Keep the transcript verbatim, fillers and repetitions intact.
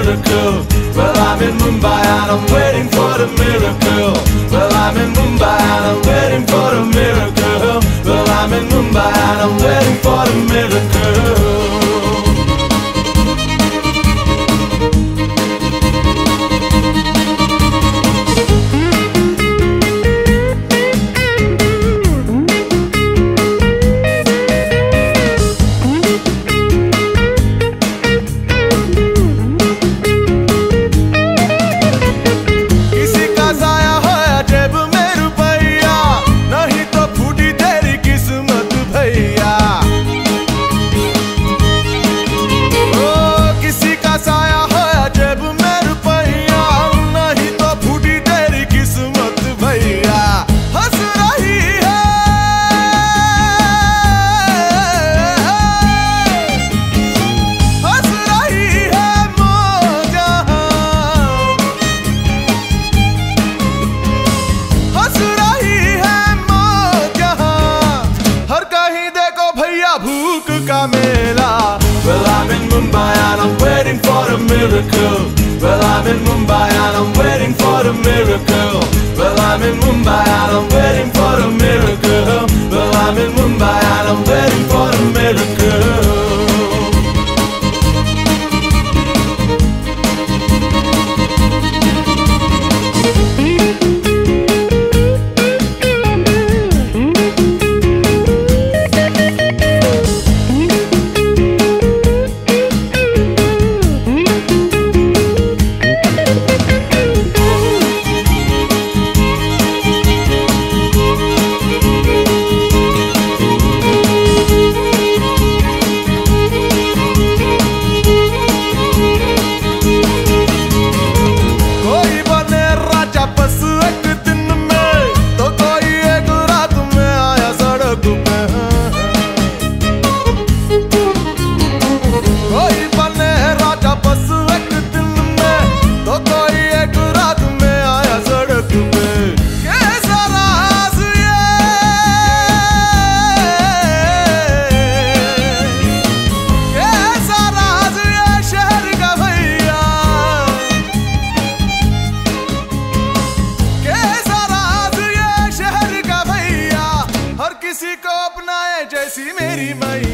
miracle. Well, I'm in Mumbai and I'm waiting for the miracle. Well, I'm in Mumbai and I'm waiting for the miracle. Well, I'm in Mumbai and I'm waiting for the miracle. भूख का मेला. Well, I'm in Mumbai and I'm waiting for a miracle. Well, I'm in Mumbai and I'm waiting for a miracle. Well, I'm in Mumbai and I'm waiting for a miracle. Well, I'm in Mumbai and I'm waiting for a miracle. किसी को अपनाए जैसी मेरी मैया.